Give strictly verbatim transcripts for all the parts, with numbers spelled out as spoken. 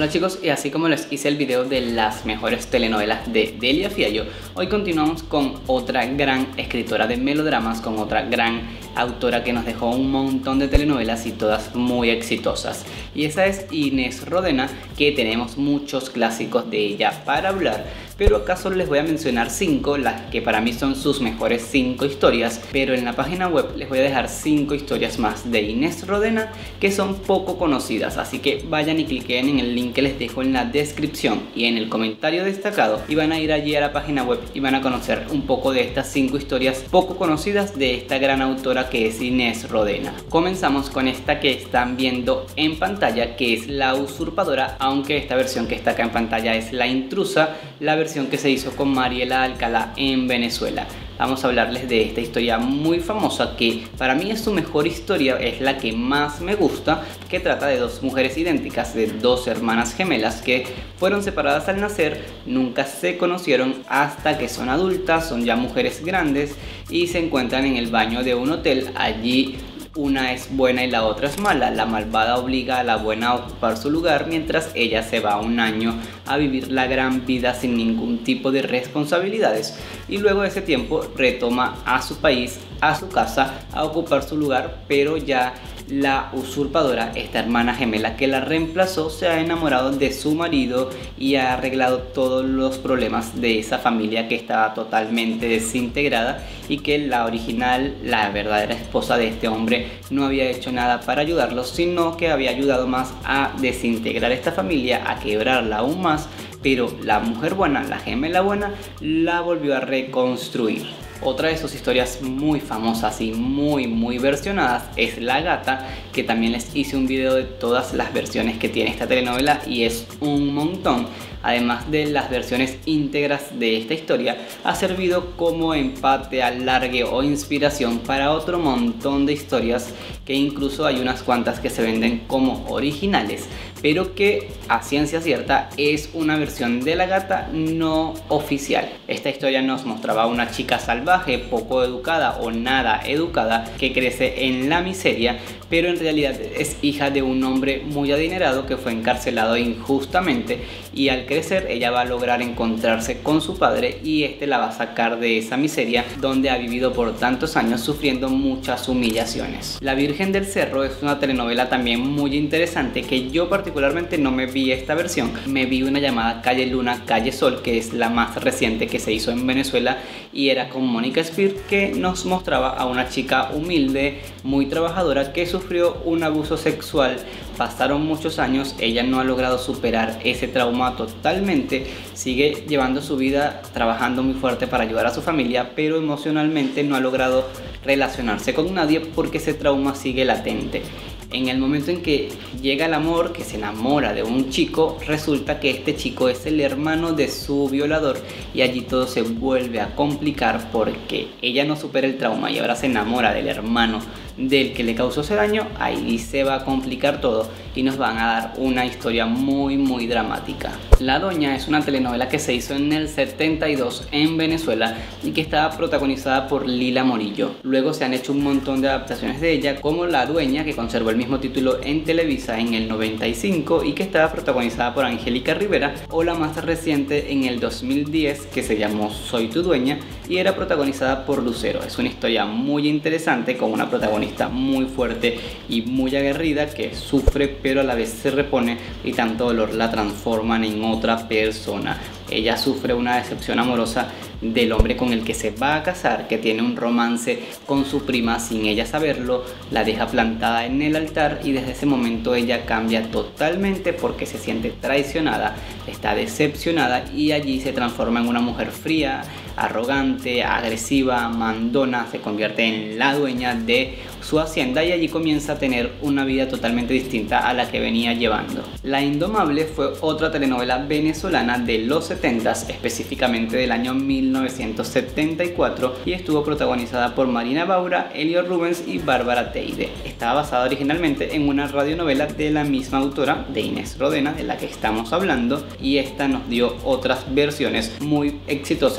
Hola chicos, y así como les hice el video de las mejores telenovelas de Delia Fiallo, hoy continuamos con otra gran escritora de melodramas, con otra gran autora que nos dejó un montón de telenovelas y todas muy exitosas. Y esa es Inés Rodena, que tenemos muchos clásicos de ella para hablar, pero acá solo les voy a mencionar cinco, las que para mí son sus mejores cinco historias, pero en la página web les voy a dejar cinco historias más de Inés Rodena que son poco conocidas, así que vayan y cliquen en el link que les dejo en la descripción y en el comentario destacado y van a ir allí a la página web y van a conocer un poco de estas cinco historias poco conocidas de esta gran autora que es Inés Rodena. Comenzamos con esta que están viendo en pantalla, que es La Usurpadora, aunque esta versión que está acá en pantalla es La Intrusa, la versión que se hizo con Mariela Alcalá en Venezuela. Vamos a hablarles de esta historia muy famosa que para mí es su mejor historia, es la que más me gusta, que trata de dos mujeres idénticas, de dos hermanas gemelas que fueron separadas al nacer, nunca se conocieron hasta que son adultas, son ya mujeres grandes y se encuentran en el baño de un hotel. Allí una es buena y la otra es mala. La malvada obliga a la buena a ocupar su lugar mientras ella se va un año a vivir la gran vida sin ningún tipo de responsabilidades, y luego de ese tiempo retoma a su país, a su casa, a ocupar su lugar, pero ya la usurpadora, esta hermana gemela que la reemplazó, se ha enamorado de su marido y ha arreglado todos los problemas de esa familia que estaba totalmente desintegrada y que la original, la verdadera esposa de este hombre, no había hecho nada para ayudarlos, sino que había ayudado más a desintegrar esta familia, a quebrarla aún más, pero la mujer buena, la gemela buena, la volvió a reconstruir. Otra de sus historias muy famosas y muy muy versionadas es La Gata, que también les hice un video de todas las versiones que tiene esta telenovela y es un montón. Además de las versiones íntegras de esta historia, ha servido como empate, alargue o inspiración para otro montón de historias, que incluso hay unas cuantas que se venden como originales, pero que a ciencia cierta es una versión de La Gata no oficial. Esta historia nos mostraba a una chica salvaje, poco educada o nada educada, que crece en la miseria, pero en realidad es hija de un hombre muy adinerado que fue encarcelado injustamente, y al crecer ella va a lograr encontrarse con su padre y este la va a sacar de esa miseria donde ha vivido por tantos años sufriendo muchas humillaciones. La Virgen del Cerro es una telenovela también muy interesante que yo particularmente no me vi esta versión, me vi una llamada Calle Luna, Calle Sol, que es la más reciente que se hizo en Venezuela y era con Mónica Spear, que nos mostraba a una chica humilde, muy trabajadora, que sufrió un abuso sexual. Pasaron muchos años, ella no ha logrado superar ese trauma totalmente, sigue llevando su vida trabajando muy fuerte para ayudar a su familia, pero emocionalmente no ha logrado relacionarse con nadie porque ese trauma sigue latente. En el momento en que llega el amor, que se enamora de un chico, resulta que este chico es el hermano de su violador y allí todo se vuelve a complicar porque ella no supera el trauma y ahora se enamora del hermano del que le causó ese daño. Ahí se va a complicar todo y nos van a dar una historia muy muy dramática. La Doña es una telenovela que se hizo en el setenta y dos en Venezuela y que estaba protagonizada por Lila Morillo. Luego se han hecho un montón de adaptaciones de ella, como La Dueña, que conservó el mismo título en Televisa en el noventa y cinco y que estaba protagonizada por Angélica Rivera, o la más reciente en el dos mil diez que se llamó Soy tu dueña y era protagonizada por Lucero. Es una historia muy interesante con una protagonista muy fuerte y muy aguerrida que sufre pero a la vez se repone y tanto dolor la transforman en otra persona. Ella sufre una decepción amorosa del hombre con el que se va a casar, que tiene un romance con su prima sin ella saberlo, la deja plantada en el altar y desde ese momento ella cambia totalmente porque se siente traicionada, está decepcionada y allí se transforma en una mujer fría, arrogante, agresiva, mandona, se convierte en la dueña de su hacienda y allí comienza a tener una vida totalmente distinta a la que venía llevando. La Indomable fue otra telenovela venezolana de los setentas, específicamente del año mil novecientos setenta y cuatro, y estuvo protagonizada por Marina Baura, Elio Rubens y Bárbara Teide. Estaba basada originalmente en una radionovela de la misma autora, de Inés Rodena, de la que estamos hablando, y esta nos dio otras versiones muy exitosas como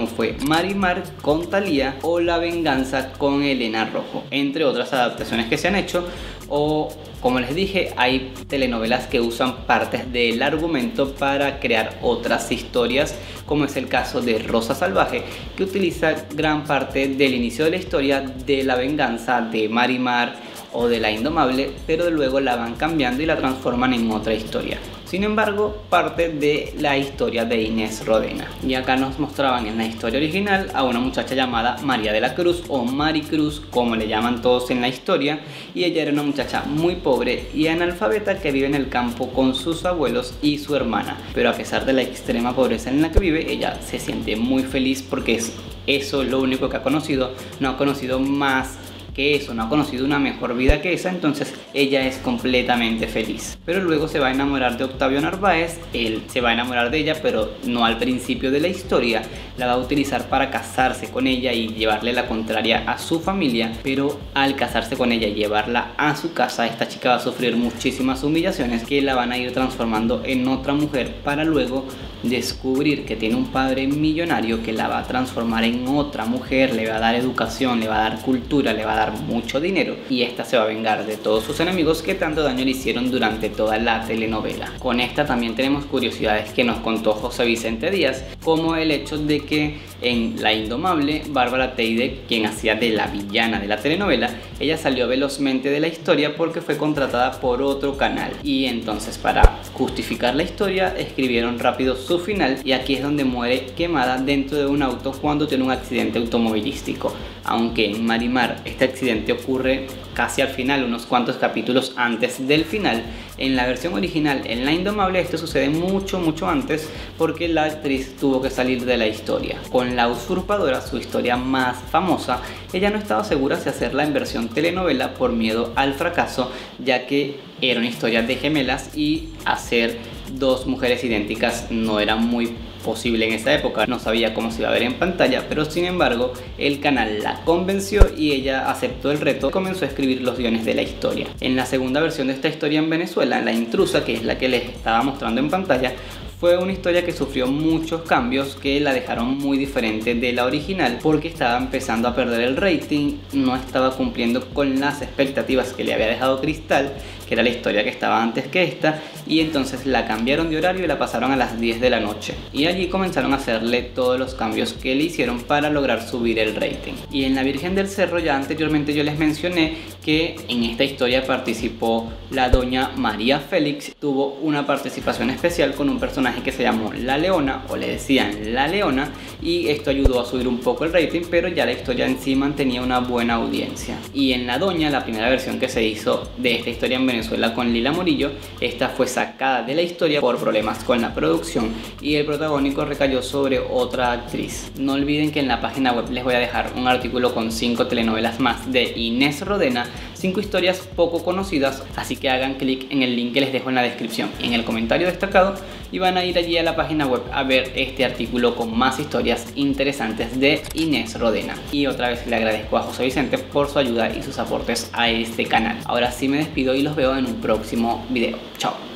como fue Marimar con Thalía o La venganza con Elena Rojo, entre otras adaptaciones que se han hecho. O como les dije, hay telenovelas que usan partes del argumento para crear otras historias, como es el caso de Rosa Salvaje, que utiliza gran parte del inicio de la historia de La venganza de Marimar o de La Indomable, pero luego la van cambiando y la transforman en otra historia. Sin embargo, parte de la historia de Inés Rodena. Y acá nos mostraban en la historia original a una muchacha llamada María de la Cruz o Mari Cruz, como le llaman todos en la historia, y ella era una muchacha muy pobre y analfabeta que vive en el campo con sus abuelos y su hermana. Pero a pesar de la extrema pobreza en la que vive, ella se siente muy feliz porque es eso lo único que ha conocido, no ha conocido más que eso, no ha conocido una mejor vida que esa, entonces ella es completamente feliz. Pero luego se va a enamorar de Octavio Narváez, él se va a enamorar de ella, pero no al principio de la historia, la va a utilizar para casarse con ella y llevarle la contraria a su familia, pero al casarse con ella y llevarla a su casa, esta chica va a sufrir muchísimas humillaciones que la van a ir transformando en otra mujer para luego descubrir que tiene un padre millonario que la va a transformar en otra mujer, le va a dar educación, le va a dar cultura, le va a dar mucho dinero, y esta se va a vengar de todos sus enemigos que tanto daño le hicieron durante toda la telenovela. Con esta también tenemos curiosidades que nos contó José Vicente Díaz, como el hecho de que en La Indomable, Bárbara Teide, quien hacía de la villana de la telenovela, ella salió velozmente de la historia porque fue contratada por otro canal, y entonces para justificar la historia escribieron rápido su final, y aquí es donde muere quemada dentro de un auto cuando tiene un accidente automovilístico. Aunque en Marimar este accidente ocurre casi al final, unos cuantos capítulos antes del final, en la versión original, en La Indomable, esto sucede mucho mucho antes porque la actriz tuvo que salir de la historia. Con La Usurpadora, su historia más famosa, ella no estaba segura si hacerla en versión telenovela por miedo al fracaso, ya que era una historia de gemelas y hacer dos mujeres idénticas no era muy posible en esa época, no sabía cómo se iba a ver en pantalla, pero sin embargo el canal la convenció y ella aceptó el reto y comenzó a escribir los guiones de la historia. En la segunda versión de esta historia en Venezuela, La Intrusa, que es la que les estaba mostrando en pantalla, fue una historia que sufrió muchos cambios que la dejaron muy diferente de la original porque estaba empezando a perder el rating, no estaba cumpliendo con las expectativas que le había dejado Cristal, que era la historia que estaba antes que esta, y entonces la cambiaron de horario y la pasaron a las diez de la noche. Y allí comenzaron a hacerle todos los cambios que le hicieron para lograr subir el rating. Y en La Virgen del Cerro, ya anteriormente yo les mencioné que en esta historia participó la doña María Félix, tuvo una participación especial con un personaje que se llamó La Leona, o le decían La Leona, y esto ayudó a subir un poco el rating, pero ya la historia en sí mantenía una buena audiencia. Y en La Doña, la primera versión que se hizo de esta historia en Venezuela con Lila Morillo, esta fue sacada de la historia por problemas con la producción y el protagónico recayó sobre otra actriz. No olviden que en la página web les voy a dejar un artículo con cinco telenovelas más de Inés Rodena, cinco historias poco conocidas, así que hagan clic en el link que les dejo en la descripción y en el comentario destacado y van a ir allí a la página web a ver este artículo con más historias interesantes de Inés Rodena. Y otra vez le agradezco a José Vicente por su ayuda y sus aportes a este canal. Ahora sí me despido y los veo en un próximo video. Chao.